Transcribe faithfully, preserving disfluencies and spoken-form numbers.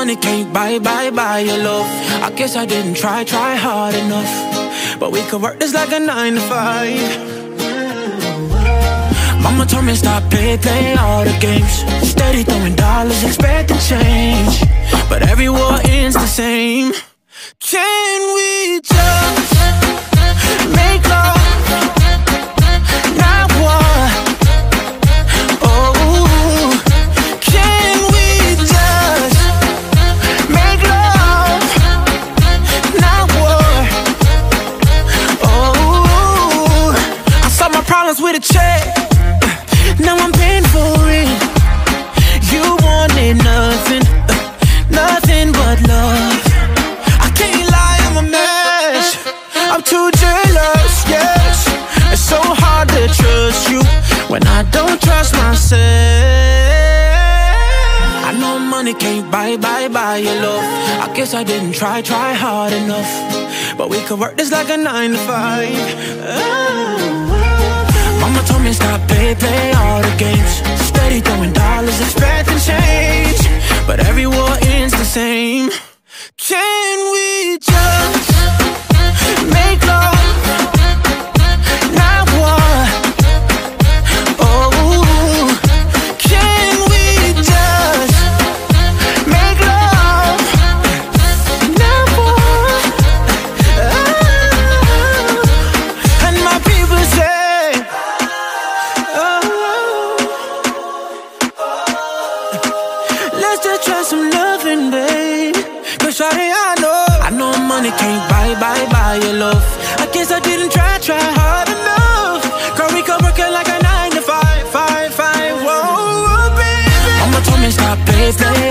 money can't buy, buy, buy your love. I guess I didn't try, try hard enough. But we could work this like a nine to five. Mama told me stop, play, play all the games. Steady throwing dollars, expecting change. But every war ends the same. Can we just make love? Not war. Oh, can we just make love? Not war. Oh, I solved my problems with a check. Now I'm paying for it. You wanted nothing, nothing but love. I can't lie, I'm a mess. I'm too jealous, yes. It's so hard to trust you when I don't trust myself. I know money can't buy, buy, buy your love. I guess I didn't try, try hard enough. But we could work this like a nine to five. Oh. Mama told me stop, play, play all the games. Steady throwing dollars, expecting change. But every war ends the same. Can we just make love? Not war. Oh, can we just make love? Not war. Oh, and my people say, let's just try some loving, babe. Cause shawty, I know, I know money can't buy, buy, buy your love. I guess I didn't try, try hard enough. Girl, we could work it like a nine to five, five, five, whoa, baby. Mama told me stop, play, play